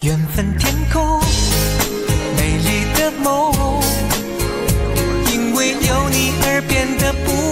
缘分天空，美丽的梦，因为有你而变得不